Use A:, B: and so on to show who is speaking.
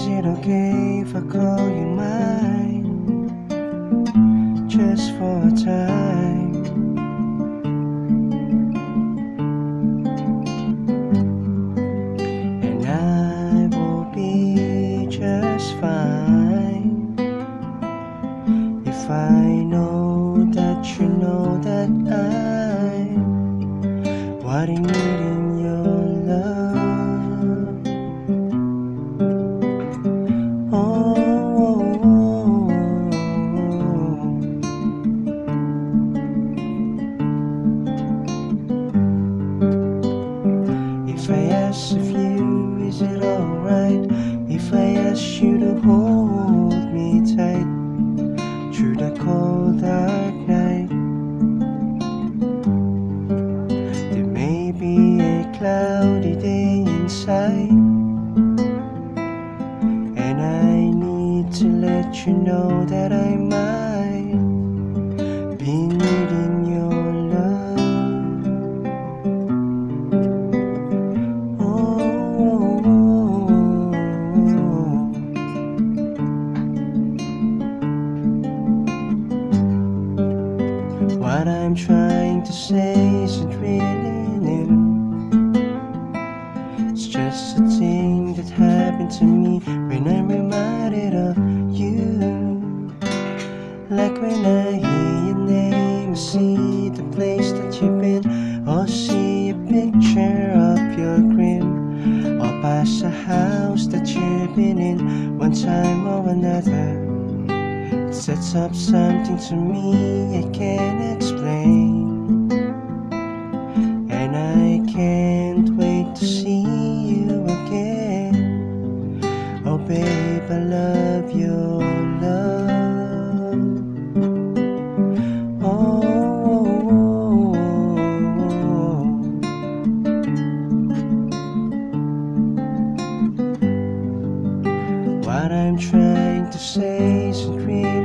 A: it okay if I call you mine? Just for a time. And I will be just fine if I know that you know that I'm what I need in your love. Oh, if I ask of you, is it alright if I ask you to hold me tight through the cold dark night? There may be a cloudy day inside, and I need to let you know that I might be needing your love. Oh, what I'm trying to say isn't really new. It's just a thing that happened to me when I'm reminded of you. Like when I hear your name, I see the place that you've been, or see a picture of your grin, or past a house that you've been in one time or another. It sets up something to me I can't explain, and I can't wait to see you again. Oh babe, I love your love. Oh, what I'm trying to say isn't real.